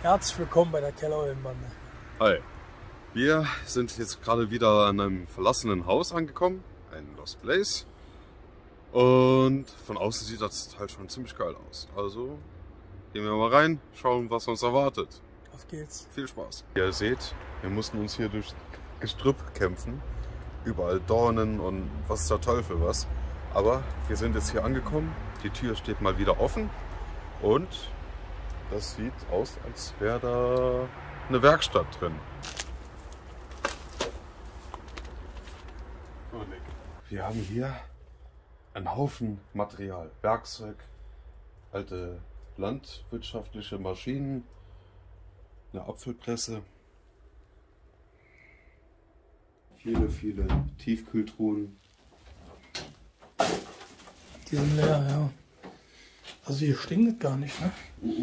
Herzlich willkommen bei der Kellerhöllenbande. Hi, wir sind jetzt gerade wieder an einem verlassenen Haus angekommen, ein Lost Place. Und von außen sieht das halt schon ziemlich geil aus. Also gehen wir mal rein, schauen, was uns erwartet. Auf geht's. Viel Spaß. Wie ihr seht, wir mussten uns hier durch Gestrüpp kämpfen. Überall Dornen und was der Teufel was. Aber wir sind jetzt hier angekommen, die Tür steht mal wieder offen und das sieht aus, als wäre da eine Werkstatt drin. Wir haben hier einen Haufen Material, Werkzeug, alte landwirtschaftliche Maschinen, eine Apfelpresse, viele Tiefkühltruhen. Die sind leer, ja. Also hier stinkt gar nicht, ne?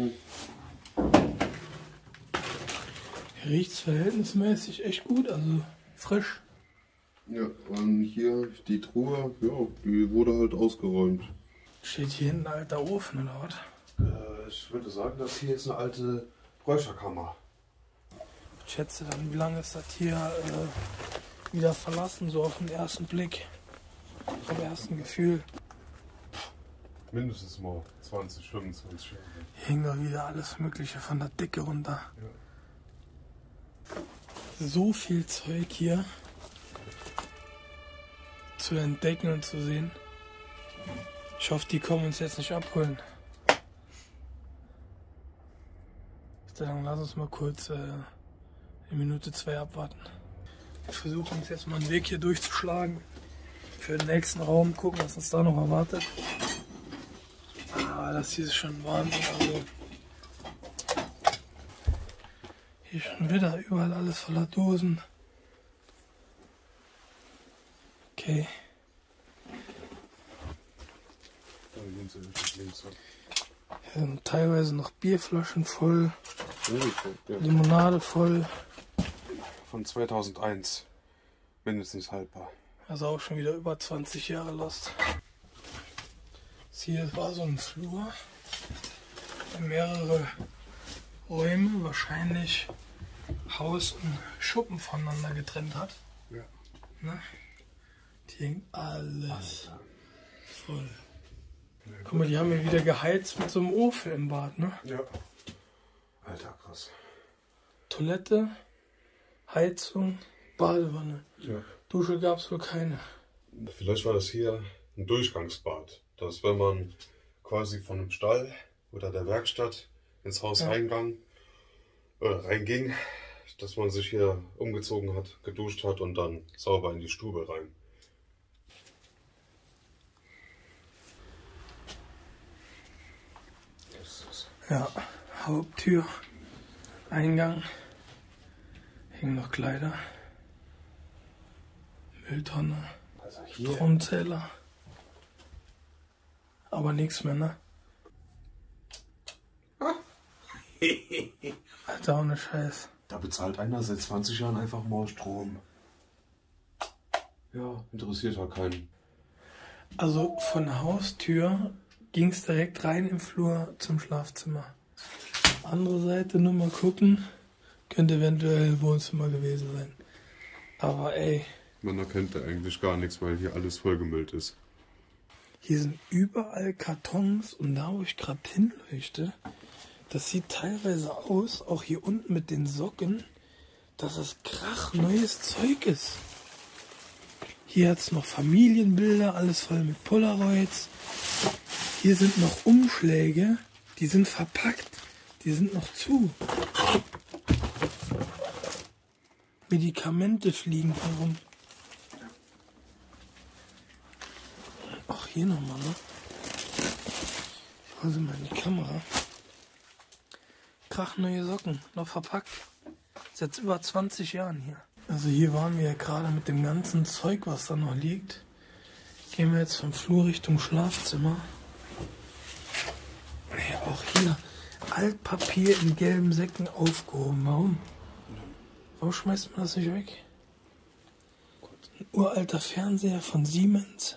Hier riecht es verhältnismäßig echt gut, also frisch. Ja, und hier die Truhe, ja, die wurde halt ausgeräumt. Steht hier hinten ein alter Ofen oder was? Ich würde sagen, das hier ist eine alte Räucherkammer. Ich schätze dann, wie lange ist das hier wieder verlassen, so auf den ersten Blick, vom ersten Gefühl. Mindestens mal 20, 25 Jahre. Hier hing doch wieder alles Mögliche von der Decke runter. Ja. So viel Zeug hier zu entdecken und zu sehen. Ich hoffe, die kommen uns jetzt nicht abholen. Dann lass uns mal kurz eine Minute, 2 abwarten. Wir versuchen uns jetzt mal einen Weg hier durchzuschlagen. Für den nächsten Raum gucken, was uns da noch erwartet. Ah, das hier ist schon Wahnsinn. Also hier schon wieder überall alles voller Dosen. Okay. Hier sind teilweise noch Bierflaschen voll, Limonade voll. Von 2001, mindestens haltbar. Also auch schon wieder über 20 Jahre Lost. Hier war so ein Flur, der mehrere Räume, wahrscheinlich Haus und Schuppen voneinander getrennt hat. Ja. Ne? Die hängt alles voll. Guck mal, die haben hier wieder geheizt mit so einem Ofen im Bad, ne? Ja. Alter, krass. Toilette, Heizung, Badewanne. Ja. Dusche gab es wohl keine. Vielleicht war das hier ein Durchgangsbad. Dass wenn man quasi von dem Stall oder der Werkstatt ins Haus reinging, dass man sich hier umgezogen hat, geduscht hat und dann sauber in die Stube rein. Ja, Haupttür, Eingang, hängen noch Kleider, Mülltonne, Stromzähler, aber nichts mehr, ne? Alter, ohne Scheiß. Da bezahlt einer seit 20 Jahren einfach mal Strom. Ja, interessiert halt keinen. Also von der Haustür ging es direkt rein im Flur zum Schlafzimmer. Andere Seite, nur mal gucken, könnte eventuell Wohnzimmer gewesen sein. Aber ey. Man erkennt da eigentlich gar nichts, weil hier alles vollgemüllt ist. Hier sind überall Kartons und da, wo ich gerade hinleuchte, das sieht teilweise aus, auch hier unten mit den Socken, dass es krachneues Zeug ist. Hier hat es noch Familienbilder, alles voll mit Polaroids. Hier sind noch Umschläge, die sind verpackt, die sind noch zu. Medikamente fliegen herum. Ach, hier nochmal, ne? Ich hole sie mal in die Kamera. Krachneue Socken, noch verpackt. Seit über 20 Jahren hier. Also hier waren wir ja gerade mit dem ganzen Zeug, was da noch liegt. Gehen wir jetzt vom Flur Richtung Schlafzimmer. Ja, auch hier Altpapier in gelben Säcken aufgehoben. Warum? Warum schmeißt man das nicht weg? Ein uralter Fernseher von Siemens.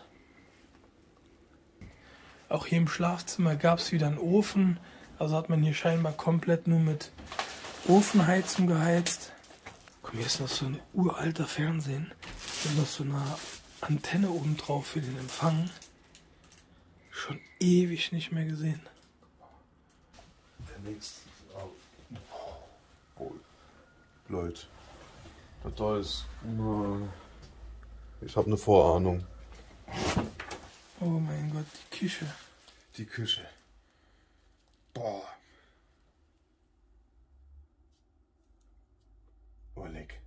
Auch hier im Schlafzimmer gab es wieder einen Ofen. Also hat man hier scheinbar komplett nur mit Ofenheizung geheizt. Komm, hier ist noch so ein uralter Fernsehen. Hier ist noch so eine Antenne oben drauf für den Empfang. Schon ewig nicht mehr gesehen. Der nächste. Oh. Leute, da ist. Ich habe eine Vorahnung. Oh mein Gott, die Küche. Die Küche. Boah. Oh, leck.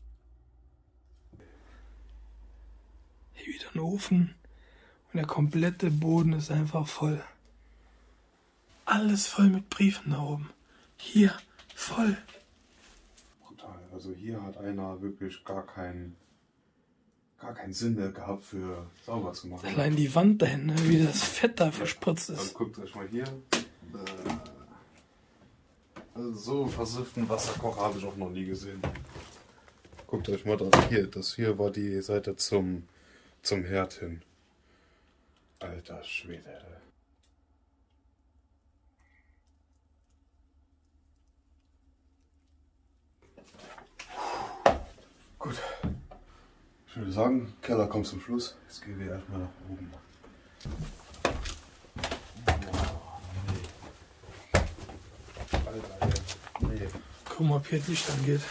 Hier wieder ein Ofen und der komplette Boden ist einfach voll. Alles voll mit Briefen da oben. Hier voll. Brutal. Also hier hat einer wirklich gar keinen Sinn mehr gehabt für sauber zu machen. Allein die Wand dahin, ne, wie das Fett da verspritzt ist. Dann guckt euch mal hier. Also so versifften Wasserkocher habe ich auch noch nie gesehen. Guckt euch mal das hier. Das hier war die Seite zum Herd hin. Alter Schwede. Gut. Ich würde sagen, Keller kommt zum Schluss. Jetzt gehen wir erstmal nach oben. Alter, nee. Guck mal, ob hier Licht angeht.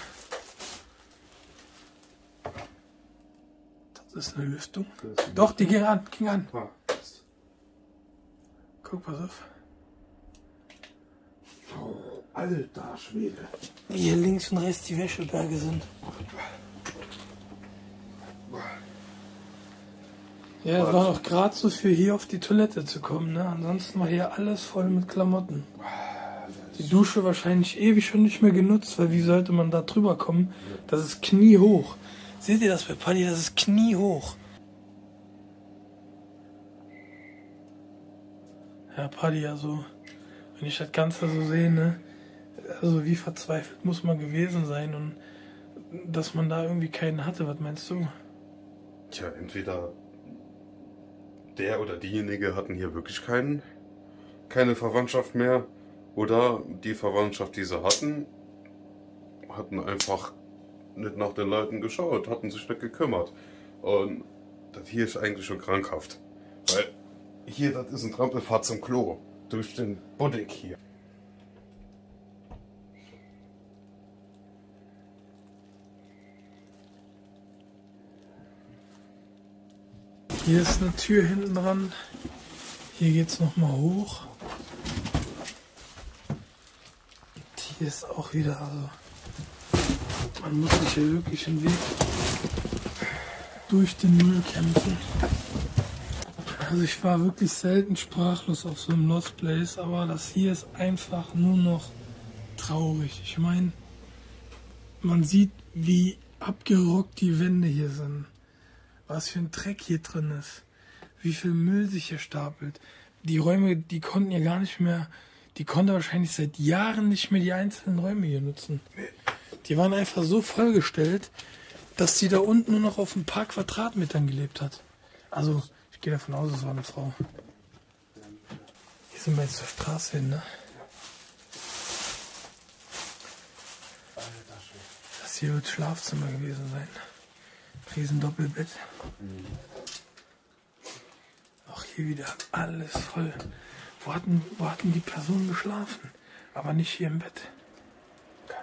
Das ist eine Lüftung. Doch, die ging an. Guck, pass auf. Oh, alter Schwede. Wie hier links und rechts die Wäscheberge sind. Ja, es war noch gerade so für hier auf die Toilette zu kommen, ne? Ansonsten war hier alles voll mit Klamotten. Die Dusche wahrscheinlich ewig schon nicht mehr genutzt, weil wie sollte man da drüber kommen? Das ist kniehoch. Seht ihr das bei Paddy? Das ist kniehoch. Ja, Paddy, also, wenn ich das Ganze so sehe, ne? Also wie verzweifelt muss man gewesen sein und dass man da irgendwie keinen hatte, was meinst du? Tja, entweder der oder diejenige hatten hier wirklich keine Verwandtschaft mehr oder die Verwandtschaft, die sie hatten einfach nicht nach den Leuten geschaut, hatten sich nicht gekümmert. Und das hier ist eigentlich schon krankhaft. Weil hier, das ist ein Trampelpfad zum Klo. Durch den Buddig hier. Hier ist eine Tür hinten dran. Hier geht es nochmal hoch. Und hier ist auch wieder, also man muss sich hier wirklich einen Weg durch den Müll kämpfen. Also ich war wirklich selten sprachlos auf so einem Lost Place, aber das hier ist einfach nur noch traurig. Ich meine, man sieht, wie abgerockt die Wände hier sind. Was für ein Dreck hier drin ist. Wie viel Müll sich hier stapelt. Die Räume, die konnten ja gar nicht mehr, die konnte wahrscheinlich seit Jahren nicht mehr die einzelnen Räume hier nutzen. Die waren einfach so vollgestellt, dass sie da unten nur noch auf ein paar Quadratmetern gelebt hat. Also, ich gehe davon aus, es war eine Frau. Hier sind wir jetzt zur Straße hin, ne? Das hier wird Schlafzimmer gewesen sein. Riesen Doppelbett. Auch hier wieder alles voll. Wo hatten die Personen geschlafen? Aber nicht hier im Bett. Keine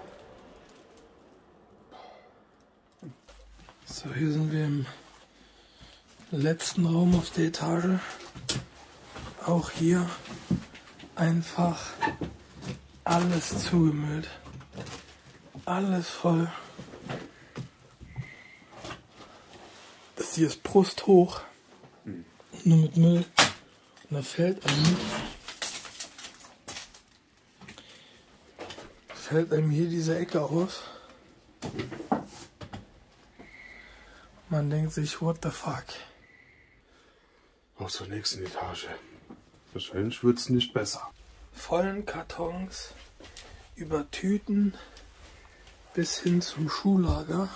Ahnung. So, hier sind wir im letzten Raum auf der Etage. Auch hier einfach alles zugemüllt. Alles voll. Das hier ist brusthoch. Nur mit Müll. Und da fällt einem hier diese Ecke auf. Man denkt sich, what the fuck? Auf zur nächsten Etage. Wahrscheinlich wird es nicht besser. Vollen Kartons, über Tüten bis hin zum Schuhlager,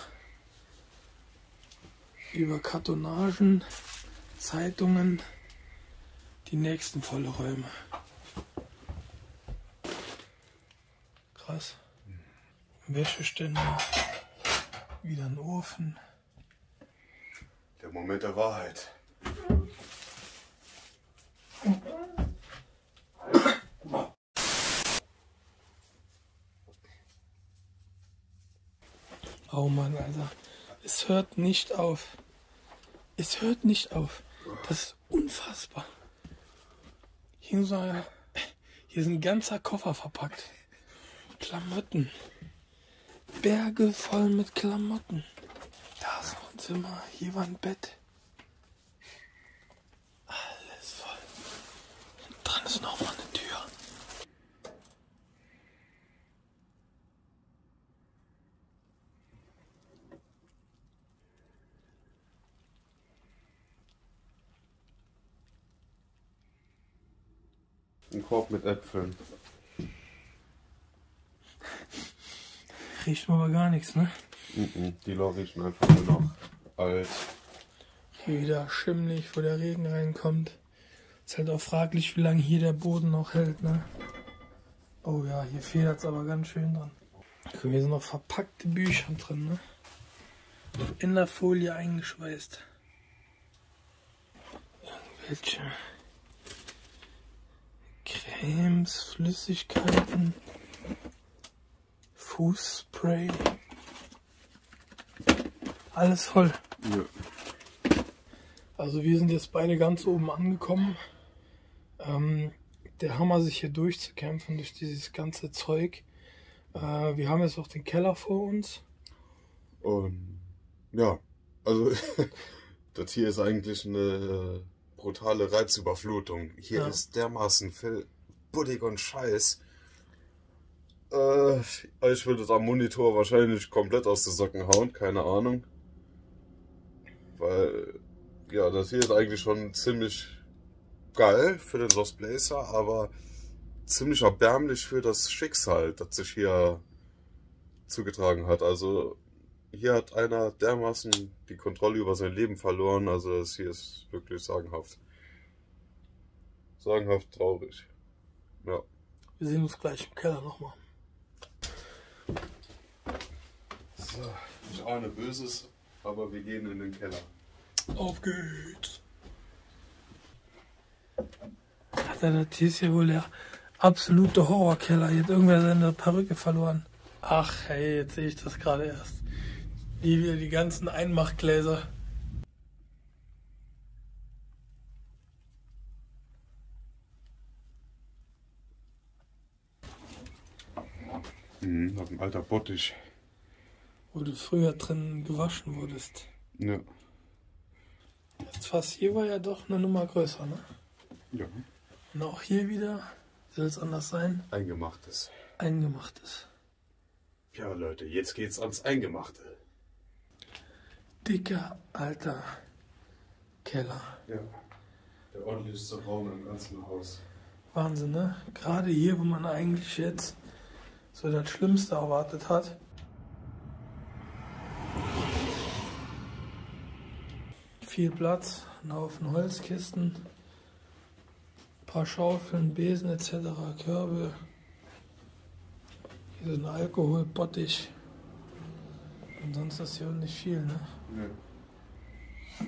über Kartonagen, Zeitungen, die nächsten volle Räume. Krass. Wäscheständer, wieder ein Ofen. Der Moment der Wahrheit. Oh Mann, Alter. Es hört nicht auf. Es hört nicht auf. Das ist unfassbar. Hier ist ein ganzer Koffer verpackt. Klamotten. Berge voll mit Klamotten. Da ist noch ein Zimmer. Hier war ein Bett. Alles voll. Und dran ist noch mal eine Tür. Ein Korb mit Äpfeln. Riecht aber gar nichts, ne? Die riechen einfach nur noch alt. Hier wieder schimmelig, wo der Regen reinkommt. Ist halt auch fraglich, wie lange hier der Boden noch hält, ne? Oh ja, hier federt es aber ganz schön dran. Guck, hier sind noch verpackte Bücher drin, ne? In der Folie eingeschweißt. Irgendwelche Cremes, Flüssigkeiten, Fußspray. Alles voll. Ja. Also wir sind jetzt beide ganz oben angekommen. Der Hammer, sich hier durchzukämpfen durch dieses ganze Zeug. Wir haben jetzt auch den Keller vor uns. Und ja, also das hier ist eigentlich eine brutale Reizüberflutung. Hier ist dermaßen viel Buddig und Scheiß. Ich würde es am Monitor wahrscheinlich komplett aus den Socken hauen, keine Ahnung. Weil, ja, das hier ist eigentlich schon ziemlich geil für den Lost Blazer, aber ziemlich erbärmlich für das Schicksal, das sich hier zugetragen hat. Also hier hat einer dermaßen die Kontrolle über sein Leben verloren, also das hier ist wirklich sagenhaft. Sagenhaft traurig. Ja. Wir sehen uns gleich im Keller nochmal. So, ich ahne Böses, aber wir gehen in den Keller. Auf geht's! Alter, das hier ist ja wohl der absolute Horrorkeller. Hier hat irgendwer seine Perücke verloren. Ach hey, jetzt sehe ich das gerade erst. Hier wieder die ganzen Einmachgläser. Auf dem alter Bottich. Wo du früher drin gewaschen wurdest. Ja. Das Fass hier war ja doch eine Nummer größer, ne? Ja. Und auch hier wieder soll es anders sein. Eingemachtes. Eingemachtes. Ja, Leute, jetzt geht's ans Eingemachte. Dicker, alter Keller. Ja. Der ordentlichste Raum im ganzen Haus. Wahnsinn, ne? Gerade hier, wo man eigentlich jetzt so das Schlimmste erwartet hat. Viel Platz, ein Haufen Holzkisten, ein paar Schaufeln, Besen etc., Körbe. Hier ist ein Alkoholbottich. Und sonst ist hier nicht viel, ne? Ja.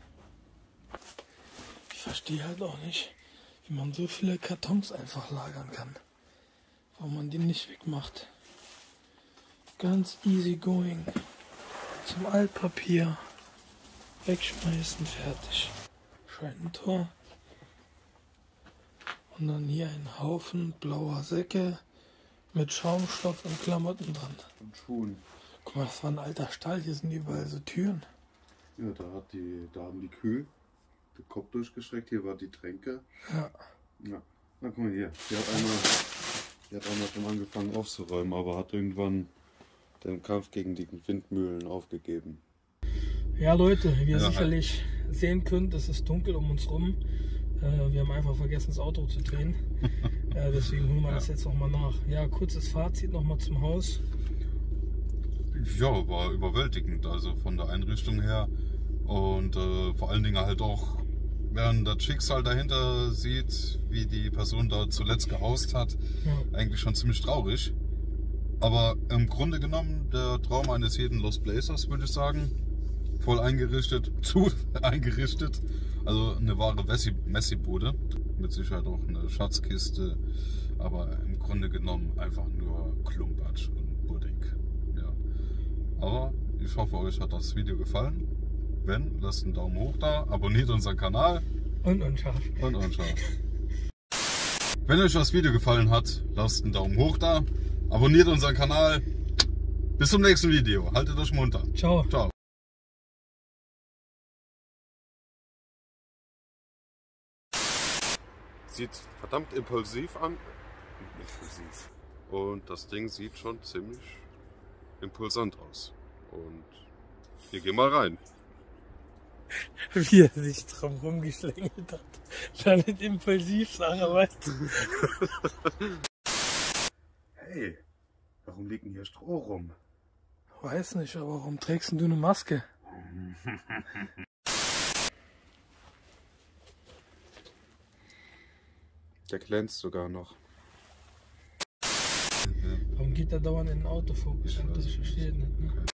Ich verstehe halt auch nicht, wie man so viele Kartons einfach lagern kann. Warum man die nicht wegmacht. Ganz easy going. Zum Altpapier. Wegschmeißen, fertig. Scheunentor. Und dann hier ein Haufen blauer Säcke mit Schaumstoff und Klamotten dran. Und Schuhen. Guck mal, das war ein alter Stall. Hier sind überall so Türen. Ja, da haben die Kühe den Kopf durchgestreckt. Hier war die Tränke. Ja. Ja. Na guck mal hier. Hier hat einer schon angefangen aufzuräumen, aber hat irgendwann den Kampf gegen die Windmühlen aufgegeben. Ja, Leute, wie ihr Ja, sicherlich sehen könnt, es ist dunkel um uns rum. Wir haben einfach vergessen, das Auto zu drehen. Deswegen holen wir das jetzt nochmal nach. Ja, kurzes Fazit nochmal zum Haus. Ja, war überwältigend, also von der Einrichtung her. Und vor allen Dingen halt auch, wenn man das Schicksal dahinter sieht, wie die Person da zuletzt gehaust hat, eigentlich schon ziemlich traurig. Aber im Grunde genommen der Traum eines jeden Lost Blazers, würde ich sagen. Voll eingerichtet, zu eingerichtet. Also eine wahre Messi-Bude. Mit Sicherheit auch eine Schatzkiste. Aber im Grunde genommen einfach nur Klumpatsch und Budding. Ja. Aber ich hoffe, euch hat das Video gefallen. Wenn, lasst einen Daumen hoch da, abonniert unseren Kanal. Und unscharf. Und unscharf. Wenn euch das Video gefallen hat, lasst einen Daumen hoch da, abonniert unseren Kanal. Bis zum nächsten Video. Haltet euch munter. Ciao. Ciao. Sieht verdammt impulsiv an. Impulsiv. Und das Ding sieht schon ziemlich impulsant aus. Und wir gehen mal rein. Wie er sich drum rumgeschlängelt hat. Damit impulsiv sagen, aber. Hey, warum liegt denn hier Stroh rum? Weiß nicht, aber warum trägst denn du eine Maske? Der glänzt sogar noch. Warum geht der dauernd in den Autofokus? Das verstehe ich nicht. Ne?